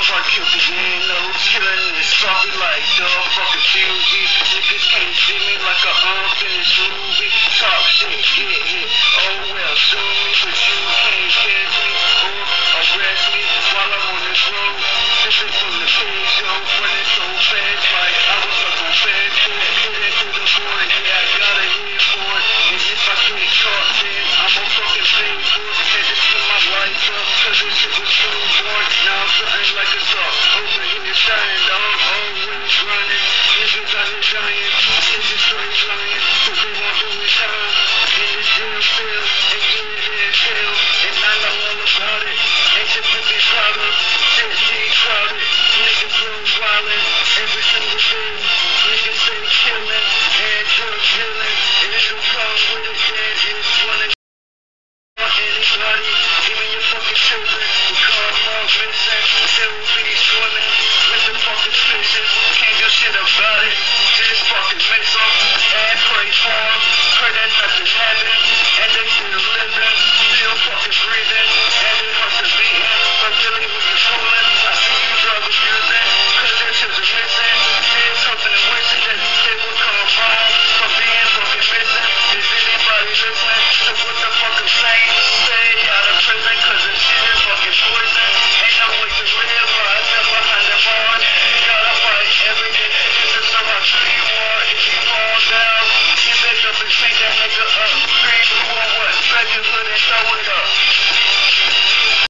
fuck you pianos, killing this sloppy like dog fucking GOG. Niggas can't see me like a unfinished movie. Talk shit, get hit, oh well, sue me, but you can't catch me or arrest me while I'm on this road. Sipping from the Peugeot, running so fast like I was up on fast food. Hitting through the border, yeah, I got a hit for it. And if I get caught, then I'm on fucking pay for it. Had to spin my life up, cause this shit was newborn. Now I'm something like a soft. Over here shining, dog, always running. Niggas out here dying, niggas straight lying, cause they won't do it time. In this jail cell, and get it in hell. And I know all about it, ain't shit to be proud of. Shit be crowded, niggas roll wildin' every single day. Niggas say killin' and drug dealing. And if you come with it, then it's one of anybody, even your fucking children. We call them all missing, still be swimming with the fucking fishes. Can't do shit about it, just fucking miss them. And pray for them, pray that nothing happens. And they still living, still fucking breathing. And their hearts are beating, but really when you're fooling, I see you drug abusing, cause their children missing. Still hoping and wishing that they would come home from being fucking missing. Is anybody listening to what the fuck I'm saying? Stay out of prison, cause this shit is fucking poison. Ain't no way to live, I step behind the bars. You gotta fight every day, just to know how true you are. If you fall down, get back up and take that nigga up. Scream, who or what? Grab your hood and throw it up.